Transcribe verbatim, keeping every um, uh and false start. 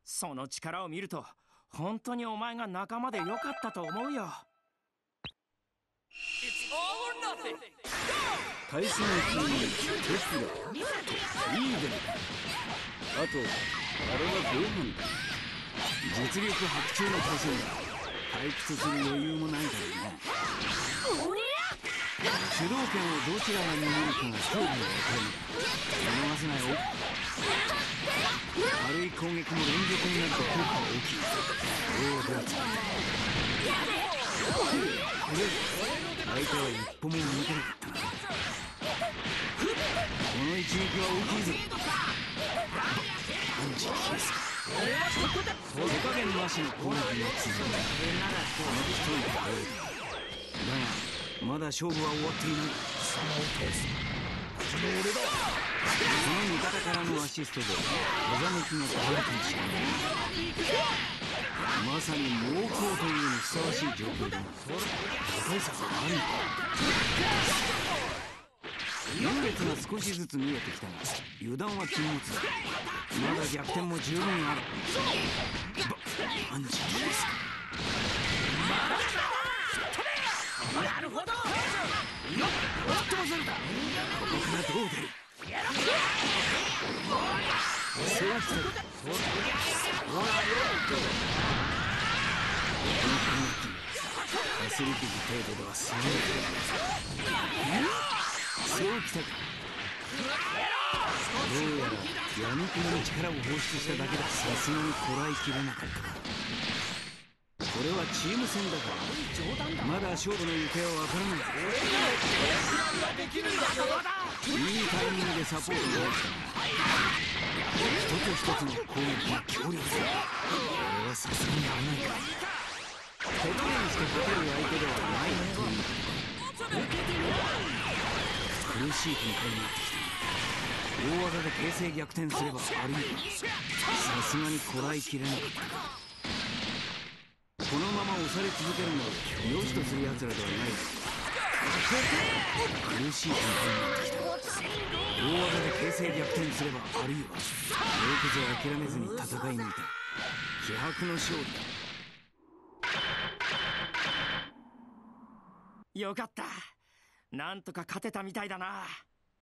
その力を見ると本当にお前が仲間でよかったと思うよ。 対戦を組みテスラといいであとあれはご飯だ。実力伯仲の対戦だ。退屈する余裕もないだろうな。主導権をどちらが握るかが勝負の分かれ目だ。見逃せないよ。軽い攻撃も連続になると効果が大きい。どうだつこれ相手は一歩も動けなかったな。この一撃は大きいぞ。パンチキス手加減なしの攻撃が続く。この一人で倒れる。だがまだ勝負は終わっていない。その通すこの俺だ。その味方からのアシストで風向きが変わるかもしれない。まさに猛攻というにふさわしい状況だが打開策があるのか。優劣が少しずつ見えてきたが油断は禁物だ。まだ逆転も十分ある。ばアンチです。なるほど。吹っ飛ばされた。ここからどう出る。そうきたか。アスリティブ程度ではすごい。そうきたか。どうやら闇雲の力を放出しただけだ。さすがにこらえきれなかったか。これはチーム戦だからまだ勝負の行方は分からない。いいタイミングでサポートが起きたが一つ一つの攻撃が強力だ。これはさすがに危ないか。手加減して勝てる相手ではないということか。苦しい展開になってきた。大技で形勢逆転すればあるいはさすがにこらえきれなかったか。このまま押され続けるのを良しとする奴らではない。苦しい展開になってきた。大技で形勢逆転すればあるいはよくぞ諦めずに戦い抜いた。気迫の勝利だ。 よかった。なんとか勝てたみたいだな。